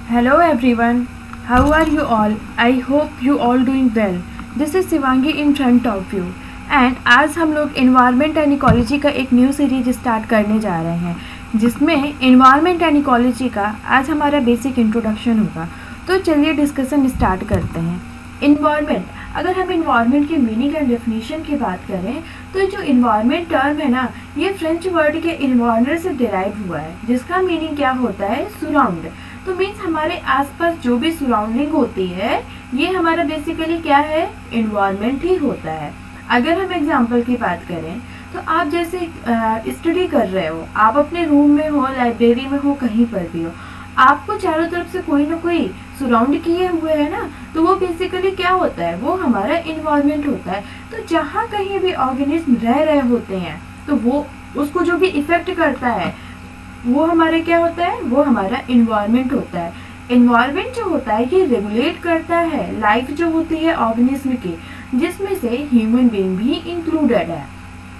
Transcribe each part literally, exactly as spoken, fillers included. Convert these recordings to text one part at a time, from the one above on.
Hello everyone, how are you all? I hope you all doing well. This is Shivangi in front of you and आज हम लोग environment and ecology का एक new series start करने जा रहे हैं जिसमें इन्वायरमेंट एंड इकोलॉजी का आज हमारा बेसिक इंट्रोडक्शन होगा। तो चलिए डिस्कशन स्टार्ट करते हैं। इन्वायरमेंट, अगर हम इन्वायरमेंट की मीनिंग एंड डेफिनेशन की बात करें तो जो इन्वायरमेंट टर्म है ना, ये फ्रेंच वर्ड के इन्वायरनर से डिराइव हुआ है जिसका मीनिंग क्या होता है, सराउंड। तो मीन्स हमारे आसपास जो भी सराउंडिंग होती है ये हमारा बेसिकली क्या है, इन्वायरमेंट ही होता है। अगर हम एग्जांपल की बात करें तो आप जैसे स्टडी कर रहे हो, आप अपने रूम में हो, लाइब्रेरी में हो, कहीं पर भी हो, आपको चारों तरफ से कोई ना कोई सराउंड किए हुए है ना, तो वो बेसिकली क्या होता है, वो हमारा इन्वायरमेंट होता है। तो जहाँ कहीं भी ऑर्गेनिज्म रह रहे होते हैं तो वो उसको जो भी इफेक्ट करता है वो हमारा क्या होता है, वो हमारा इन्वायरमेंट होता है। इन्वायरमेंट जो होता है ये रेगुलेट करता है लाइफ जो होती है ऑर्गेनिज्म की, जिसमें से ह्यूमन बीइंग भी इंक्लूडेड है।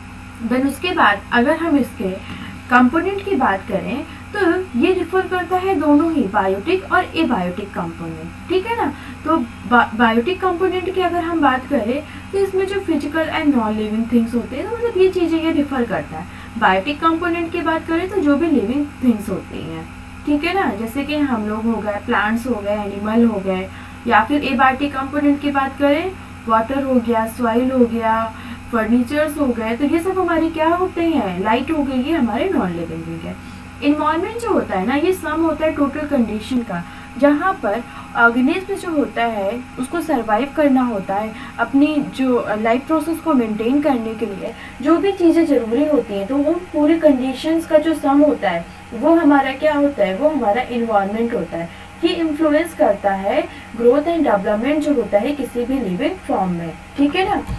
देन उसके बाद अगर हम इसके कंपोनेंट की बात करें तो ये रिफर करता है दोनों ही बायोटिक और एबायोटिक कंपोनेंट, ठीक है ना। तो बायोटिक कंपोनेंट की अगर हम बात करें तो इसमें जो physical and non living things होते हैं, तो मतलब ये चीज़ें ये रिफर करता है। बायोटिक कंपोनेंट की बात करें तो जो भी लिविंग थिंग्स होती हैं, ठीक है ना, जैसे कि हम लोग हो गए, प्लांट्स हो गए, एनिमल हो गए, या फिर एबायोटिक कंपोनेंट की बात करें, वाटर हो गया, सॉइल हो गया, फर्नीचर्स हो गए, तो ये सब हमारी क्या होते हैं, लाइट हो गई, ये हमारे नॉन लिविंग थिंग है। इन्वायरमेंट जो होता है ना, ये सम होता है टोटल कंडीशन का, जहाँ पर ऑर्गेनिज्म जो होता है उसको सरवाइव करना होता है, अपनी जो लाइफ प्रोसेस को मेंटेन करने के लिए जो भी चीज़ें ज़रूरी होती हैं, तो वो पूरी कंडीशंस का जो सम होता है वो हमारा क्या होता है, वो हमारा इन्वायरमेंट होता है। ये इन्फ्लुएंस करता है ग्रोथ एंड डेवलपमेंट जो होता है किसी भी लिविंग फॉर्म में, ठीक है ना।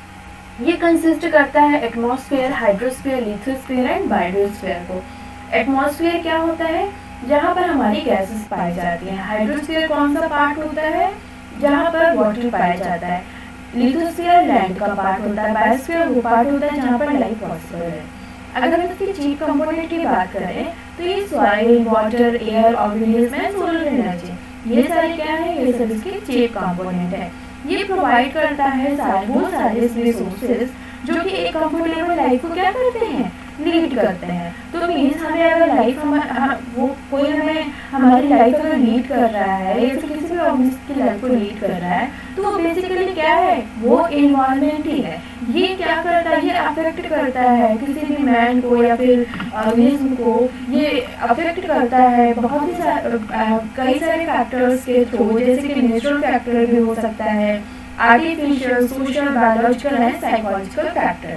ये कंसिस्ट करता है atmosphere, hydrosphere, lithosphere and biosphere को। एटमॉस्फेयर क्या होता है, जहाँ पर हमारी गैसेस पाई जाती हैं। हाइड्रोस्फीयर कौन सा पार्ट होता है, जहाँ पर वाटर पाया जाता है। लिथोस्फीयर लैंड का पार्ट होता है। बायोस्फीयर वो पार्ट होता है जहाँ पर लाइफ पॉसिबल है। अगर हम इसकी चीफ कंपोनेंट की बात करें तो ये soil, water, air, organism and solar energy, ये सारे क्या है, ये सब इसके चीफ कंपोनेंट है। ये प्रोवाइड करता है सारे वो सारे रिसोर्सेज जो कि एक कंफर्टेबल लाइफ को क्या करते हैं, लीड करते हैं। तो मीन्स हमें अगर लाइफ हम, हम वो कोई हमें हमारी लाइफ अगर लीड कर रहा है या फिर किसी भी ऑर्गेनिज्म की लाइफ को लीड कर रहा है, तो वो बेसिकली क्या है, वो इन्वायरमेंट ही है। ये क्या करता है, ये अफेक्ट करता है किसी भी मैन को या फिर ऑर्गेनिज्म को, ये अफेक्ट करता है बहुत ही सा, कई सारे फैक्टर्स के थ्रू, जैसे कि नेचुरल फैक्टर भी हो सकता है, artificial, social, biological and psychological factor.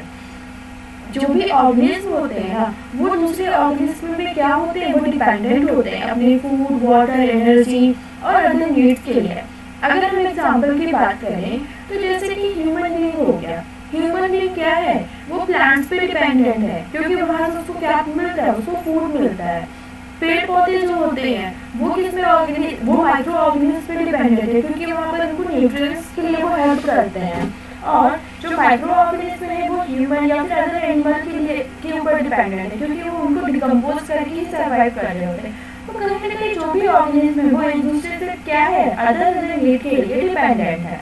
जो भी ऑर्गेनिज्म होते हैं ना, वो दूसरे ऑर्गेनिज्म में क्या होते हैं, वो डिपेंडेंट होते हैं अपने फूड, वाटर, एनर्जी और अदर नीड्स के लिए। अगर हम एग्जांपल की बात करें तो जैसे कि ह्यूमन बीइंग हो गया, ह्यूमन बीइंग क्या है, वो प्लांट्स पे डिपेंडेंट है क्योंकि वहाँ से उसको क्या मिलता है, उसको फूड मिलता है। पेड़ पौधे जो होते हैं वो किसमें, ऑर्गेनिज्म, वो माइक्रो ऑर्गेनिज्म पे डिपेंडेंट है क्योंकि वहाँ पर उनको न्यूट्रिएंट्स के लिए वो हेल्प करते हैं। और जो माइक्रो ऑर्गेनिज्म है वो ह्यूमन या फिर अदर एनिमल के लिए के ऊपर डिपेंडेंट है क्योंकि वो उनको डिकम्पोज करके ही सर्वाइव कर रहे होते हैं। तो कहीं ना कहीं जो भी ऑर्गेनिज्म है वो एक दूसरे से क्या है, अदर अदर नीड के लिए डिपेंडेंट है।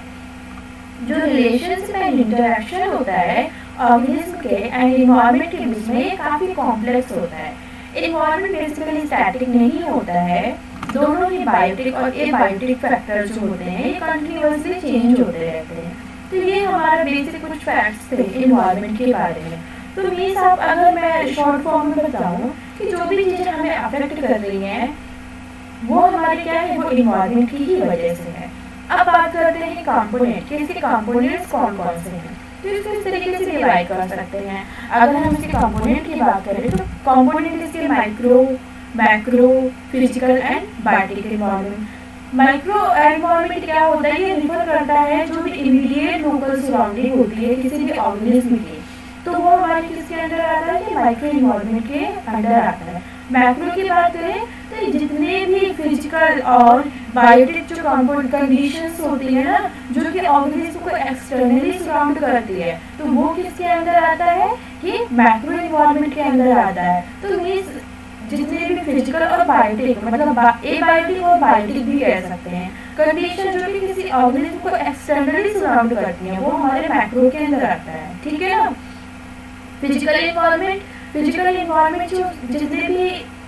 जो रिलेशनशिप एंड इंटरेक्शन होता है ऑर्गेनिज्म के एंड इन्वायरमेंट के बीच में, ये काफी कॉम्प्लेक्स होता है। इन्वायरमेंट बेसिकली स्टैटिक नहीं होता है, दोनों ही बायोटिक और एबायोटिक फैक्टर्स जो होते हैं ये कंटिन्यूअसली चेंज होते रहते हैं। तो ये हमारा बेसिक कुछ फैक्ट्स थे इन्वायरमेंट के बारे में। तो मीन्स आप अगर मैं शॉर्ट फॉर्म में बताऊं कि जो भी चीज़ें हमें अफेक्ट कर रही हैं वो हमारे क्या है, वो इन्वायरमेंट की ही वजह से है। अब बात करते हैं कंपोनेंट के, इसके कंपोनेंट्स कौन कौन से हैं, तो इसको इस तरीके से डिवाइड कर सकते हैं। अगर हम इसके कंपोनेंट की बात करें तो कंपोनेंट इसके micro, macro, physical and biotic environment. Micro environment क्या होता है, ये रिफर करता है जो भी इमीडिएट लोकल सराउंडिंग होती है किसी भी ऑर्गेनिज्म की, तो वो हमारे किसके अंडर आता है, कि माइक्रो एनवायरनमेंट के अंडर आता है। मैक्रो की बात करें तो जितने भी फिजिकल और बायोटिक जो कंपाउंड कंडीशंस होती है ना, जो कि ऑर्गेनिज्म को एक्सटर्नली सराउंड करती है, तो वो किसके अंदर आता है, कि मैक्रो एनवायरनमेंट के अंदर आता है। तो मींस जितने भी फिजिकल और बायोटिक, मतलब ए बायोटिक और बायोटिक भी कह सकते हैं, कंडीशन जो कि किसी ऑर्गेनिज्म को एक्सटर्नली सराउंड करती हैं, वो हमारे मैक्रो के अंदर आता है, ठीक है ना। फिजिकल इन्वायरमेंट, फिजिकल इन्वायरमेंट जो जितने भी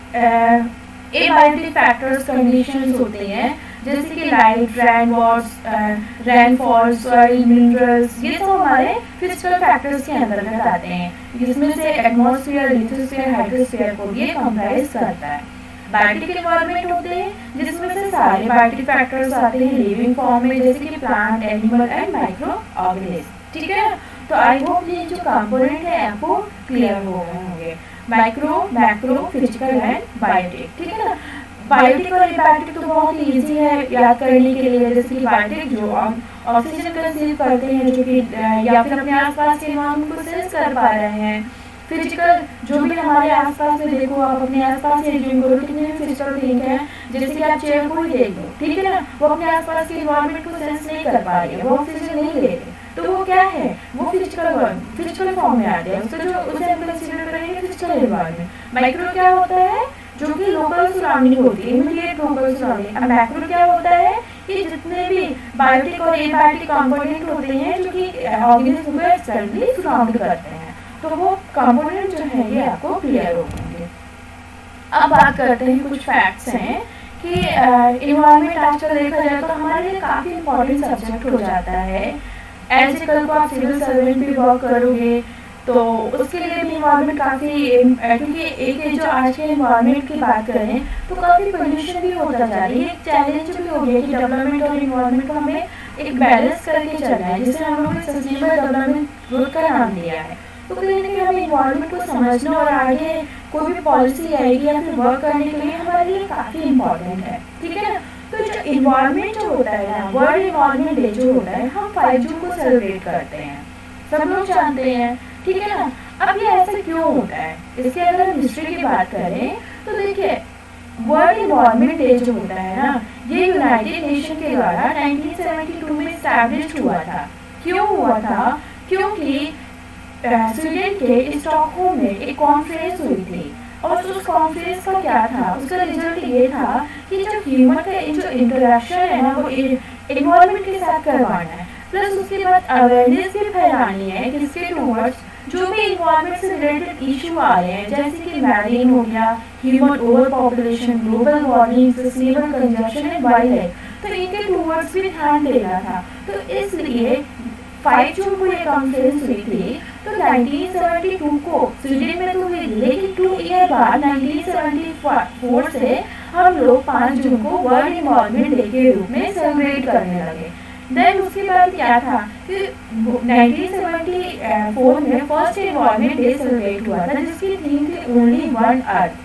ए बायोटिक फैक्टर्स कंडीशंस होते हैं, जैसे कि light, rain what's rainfall, soil, minerals, ये सब हमारे फिजिकल फैक्टर्स के अंतर्गत आते हैं। जिसमें से एटमॉस्फेयर, लिथोस्फेयर, हाइड्रोस्फेयर को भी कंप्राइज करता है। बायोटिक इन्वायरमेंट होते हैं जिसमें से सारे बायोटिक फैक्टर्स आते हैं लिविंग फॉर्म में, जैसे कि plant, animal and micro organism, ठीक है। तो आई होप ये जो कंपोनेंट है आपको क्लियर हो गए होंगे, micro, macro, physical and biotic, ठीक है ना। बायोटिक और एबायोटिक तो बहुत इजी है याद करने के लिए, जैसे कि बायोटिक जो ऑक्सीजन कंसीव करते हैं, जो कि या फिर अपने आसपास के एनवायरनमेंट को सेंस कर पा रहे हैं। फिजिकल जो भी हमारे आसपास में, देखो आप अपने आसपास से जिम करो, कितने भी फिजिकल थिंग है, जैसे कि आप चेयर को ही देख लो, ठीक है ना, वो अपने आसपास के एनवायरनमेंट को सेंस नहीं कर पा रही है, वो ऑक्सीजन नहीं ले रही, तो वो क्या है, वो फिजिकल फिजिकल फॉर्म में आते हैं, उससे जो उसे हम कंसीडर करेंगे फिजिकल एनवायरनमेंट। माइक्रो क्या होता है, जो कि लोकल सराउंडिंग होती है, इमीडिएट लोकल सराउंडिंग। अब मैक्रो क्या होता है कि जितने भी बायोटिक और एबायोटिक कंपोनेंट होते हैं जो कि ऑर्गेनिज्म को एक्सटर्नली सराउंड करते हैं, तो वो कंपोनेंट जो है ये आपको क्लियर हो जाएंगे। अब बात करते हैं, कुछ फैक्ट्स हैं कि इन्वायरमेंट आजकल देखा जाए तो हमारे लिए काफ़ी इंपॉर्टेंट सब्जेक्ट हो जाता है। एज ए कल को आप सिविल सर्वेंट भी वर्क करोगे तो उसके लिए भी इन्वायरमेंट काफ़ी, क्योंकि एक जो आज के इन्वायरमेंट की बात करें तो काफ़ी पोल्यूशन भी होता जा रही है, एक चैलेंज भी हो गया कि डेवलपमेंट और इन्वायरमेंट को हमें एक बैलेंस करके चलना है, जिसे हम लोग सस्टेनेबल डेवलपमेंट ग्रोथ का नाम दिया है। तो कहीं ना कहीं हमें इन्वायरमेंट को समझना और आगे कोई भी पॉलिसी आएगी या फिर वर्क करने के लिए हमारे लिए काफ़ी इम्पोर्टेंट है, ठीक है ना। तो जो इन्वायरमेंट जो होता है ना, वर्ल्ड इन्वायरमेंट डे जो होता है, हम फाइव जून को सेलिब्रेट करते हैं, सब लोग जानते हैं, ठीक है ना। अब ये ऐसा क्यों होता है, इसके अगर हम हिस्ट्री की बात करें तो देखिए, वर्ल्ड इन्वायरमेंट डे जो होता है ना, ये यूनाइटेड नेशन के द्वारा नाइनटीन सेवेंटी टू में एस्टैब्लिश हुआ था। क्यों हुआ था, क्योंकि स्वीडन के स्टॉकहोम में एक कॉन्फ्रेंस हुई थी, और उस कॉन्फ्रेंस का क्या था, उसका रिजल्ट ये था कि जो ह्यूमन का जो इंटरेक्शन है ना, वो इन्वायरमेंट के साथ करवाना है, प्लस उसके बाद अवेयरनेस भी फैलानी है किसके टूवर्ड्स जो भी इन्वायरमेंट से रिलेटेड इशू आ रहे हैं, जैसे कि मैरीन हो गया, human over population, global warming, sustainable consumption and wild life, तो इनके टूवर्ड्स भी ध्यान देना था। तो इसलिए फाइव जून को ये कॉन्फ्रेंस हुई थी। तो नाइनटीन सेवेंटी टू को स्वीडन में तो हुई, लेकिन टू ईयर बाद नाइनटीन सेवेंटी फोर से हम लोग पाँच जून को वर्ल्ड इन्वायरमेंट डे के रूप में सेलिब्रेट करने लगे। देन उसके बाद क्या था कि नाइनटीन सेवेंटी फोर में फर्स्ट इन्वायरमेंट डे सेलिब्रेट हुआ था, जिसकी थीम थी ओनली वन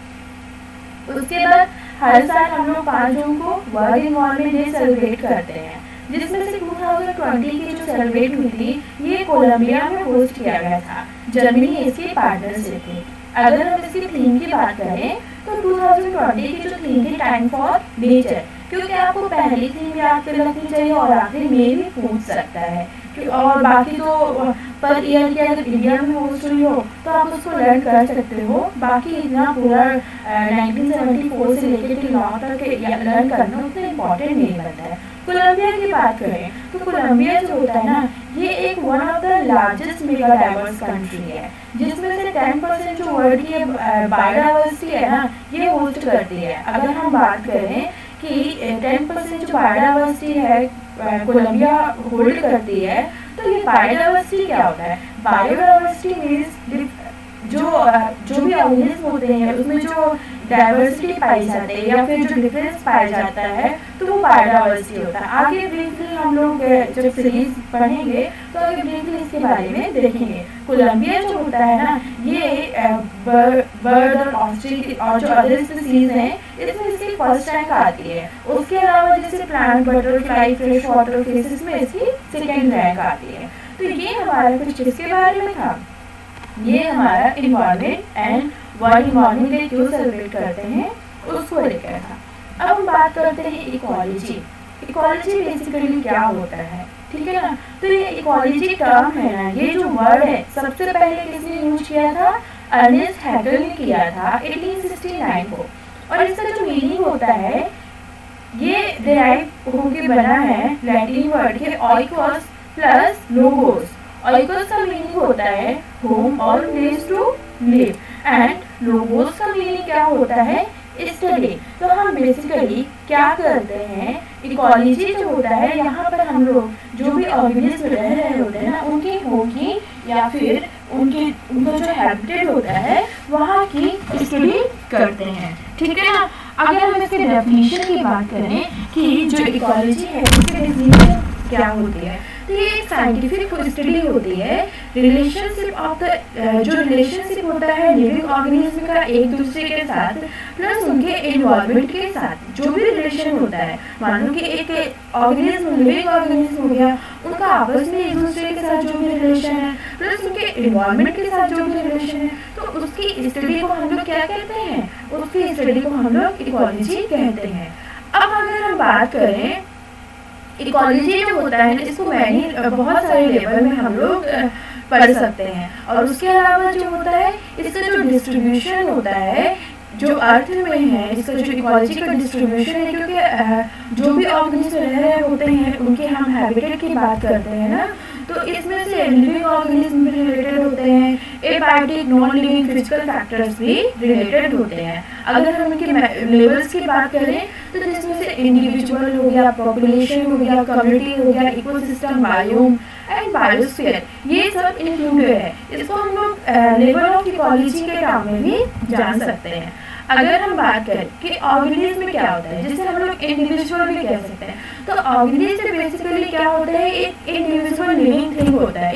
अर्थ। उसके बाद हर साल हम लोग पाँच जून को वर्ल्ड इन्वायरमेंट डे सेलिब्रेट करते हैं, जिसमें से टू थाउजेंड ट्वेंटी की जो सेलिब्रेट हुई थी, ये कोलंबिया में होस्ट किया गया था, जर्मनी इसकी पार्टनरशिप थी। अगर हम इसकी थीम की बात करें तो टू थाउजेंड ट्वेंटी की जो थीम थी टाइम फॉर नेचर, क्योंकि आपको पहली थीम याद कर रखनी चाहिए और आखिर में भी पूछ सकता है कि और बाकी तो पर ईयर की अगर इंडिया में होस्ट हुई हो तो आप उसको लर्न कर सकते हो, बाकी इतना पूरा नाइनटीन सेवेंटी फोर से लेकर टिल नाउ तक लर्न करना उतना इम्पोर्टेंट नहीं बनता है। कोलंबिया की बात करें तो कोलंबिया जो होता है ना, ये एक one of the largest mega diverse country है, जिसमें से टेन परसेंट जो वर्ल्ड की बायोडाइवर्सिटी है ना, ये होस्ट करती है। अगर हम बात करें कि टेन परसेंट जो बायोडाइवर्सिटी है कोलंबिया होल्ड करती है, तो ये बायोडाइवर्सिटी क्या होता है, बायोडाइवर्सिटी मीन्स जो जो भी ऑर्गेनिज्म होते हैं उसमें जो डाइवर्सिटी पाई जाती है या फिर जो डिफरेंस पाया जाता है, तो वो बायोडाइवर्सिटी होता है। आगे ब्रीफली हम लोग जब सीरीज पढ़ेंगे तो आगे ब्रीफली इसके बारे में देखेंगे। कोलंबिया जो होता है ना, ये बर्ड और ऑस्ट्रिच और जो अदर स्पीसीज हैं, इसमें इसकी फर्स्ट रैंक आती है। उसके अलावा जैसे plant, butterfly, fresh water fishes में इसकी सेकेंड रैंक आती है। तो ये हमारा कुछ इसके बारे में था, ये हमारा environment and world environment day क्यों सेलिब्रेट करते हैं उसको लेकर था। अब हम बात करते हैं इकोलॉजी। इकोलॉजी बेसिकली क्या होता है, ठीक है ना। तो ये इकोलॉजी टर्म है ना, ये जो वर्ड है सबसे पहले किसने यूज किया था, अर्नेस्ट हैकेल ने किया था एटीन सिक्सटी नाइन को। और इसका जो मीनिंग होता है ये डिराइव होके बना है लैटिन वर्ड के ऑइकोस प्लस लोगोस। ऑइकोस का मीनिंग होता है होम और place to live and logos का मीनिंग क्या होता है स्टडी। तो हम बेसिकली क्या करते हैं, इकोलॉजी जो होता है यहाँ पर हम लोग जो भी ऑर्गेनिज्म रह रहे होते हैं ना उनकी होगी या फिर उनकी उनका जो हैबिटेट होता है वहाँ की स्टडी करते हैं, ठीक है ना। अगर हम इसके डेफिनेशन की बात करें कि जो इकोलॉजी है उसकी डेफिनेशन क्या होती है, तो ये एक साइंटिफिक स्टडी होती है रिलेशनशिप ऑफ द जो रिलेशनशिप होता है लिविंग ऑर्गेनिज्म का एक दूसरे के साथ प्लस उनके एनवायरनमेंट के साथ जो भी रिलेशन होता है। मान लो कि एक ऑर्गेनिज्म लिविंग ऑर्गेनिज्म हो गया, उनका आपस में एक दूसरे के साथ जो भी रिलेशन है प्लस उनके एनवायरनमेंट के साथ जो भी रिलेशन है, तो उसकी स्टडी को हम लोग क्या कहते हैं, उसकी स्टडी को हम लोग इकोलॉजी कहते हैं। अब अगर हम बात करें इकोलॉजी जो होता है ना इसको मैनी बहुत सारे लेवल में हम लोग पढ़ सकते हैं। और उसके अलावा जो होता है इसका जो डिस्ट्रीब्यूशन होता है जो अर्थ में है, इसका जो इकोलॉजी का डिस्ट्रीब्यूशन है, क्योंकि जो भी ऑर्गेनिज्म रह रहे होते हैं उनके हम हैबिटेट की बात करते हैं ना, तो इसमें से लिविंग ऑर्गेनिज्म भी रिलेटेड होते हैं, abiotic non living physical factors भी रिलेटेड होते हैं। अगर हम इनके लेवल्स की बात करें तो जिसमें से इंडिविजुअल हो गया, पॉपुलेशन हो गया, कम्युनिटी हो गया, इकोसिस्टम, बायोम एंड बायोस्फीयर, ये सब इंक्लूडेड है। इसको हम लोग लेवल ऑफ इकोलॉजी के टर्म में भी जान सकते हैं। अगर हम बात करें कि ऑर्गेनिज्म में क्या होता है, जिसे हम लोग इंडिविजुअल भी कह सकते हैं, तो ऑर्गेनिज्म बेसिकली क्या होता है, एक इंडिविजुअल लिविंग थिंग होता है,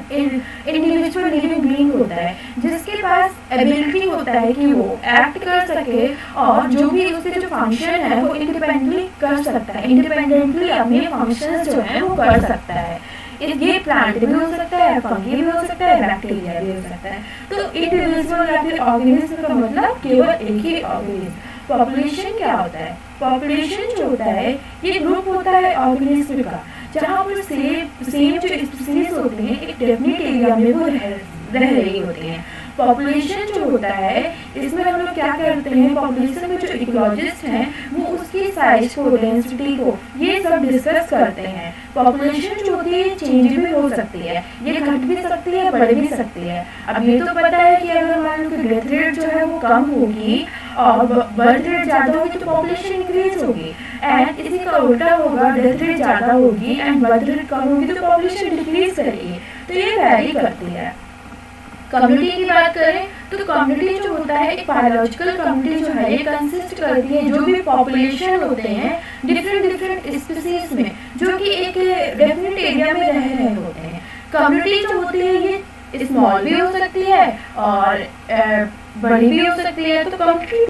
एक इंडिविजुअल लिविंग बीइंग होता है जिसके पास एबिलिटी होता है कि वो एक्ट कर सके और जो भी उसके जो फंक्शन है वो इंडिपेंडेंटली कर सकता है, इंडिपेंडेंटली अपने फंक्शंस जो है वो कर सकता है। ये प्लांट भी हो सकता है, फंगी भी हो सकता है, बैक्टीरिया भी हो सकता है। तो इंडिविजुअल या फिर ऑर्गेनिज्म का मतलब केवल एक ही ऑर्गेनिज्म। पॉपुलेशन क्या होता है, पॉपुलेशन जो होता है ये ग्रुप होता है ऑर्गेनिज्म का जहाँ पर सेम सेम जो स्पीसीज होते हैं एक डेफिनेट एरिया में वो रह रह रही होती हैं। पॉपुलेशन जो होता है इसमें हम लोग क्या करते हैं, पॉपुलेशन में जो इकोलॉजिस्ट हैं वो उसकी साइज को, डेंसिटी को, ये सब डिस्कस करते हैं। पॉपुलेशन जो होती है चेंज भी हो सकती है, ये घट भी सकती है, बढ़ भी सकती है। अब ये तो पता है कि अगर मान लो कि डेथ रेट जो है वो कम होगी और बर्थ रेट ज़्यादा होगी तो पॉपुलेशन इंक्रीज होगी, एंड इसी का उल्टा होगा, डेथ रेट ज़्यादा होगी एंड बर्थ रेट कम होगी तो पॉपुलेशन डिक्रीज करेगी। तो ये वैरी करती है। कम्युनिटी की बात करें तो कम्युनिटी जो होता है एक बायोलॉजिकल कम्युनिटी जो है ये कंसिस्ट करती है जो भी पॉपुलेशन होते हैं डिफरेंट डिफरेंट स्पीसीज में जो कि एक डेफिनेट एरिया में रह रहे होते हैं। कम्युनिटी जो होती है ये स्मॉल भी हो सकती है और बड़ी भी हो सकती है। तो कम्युनिटी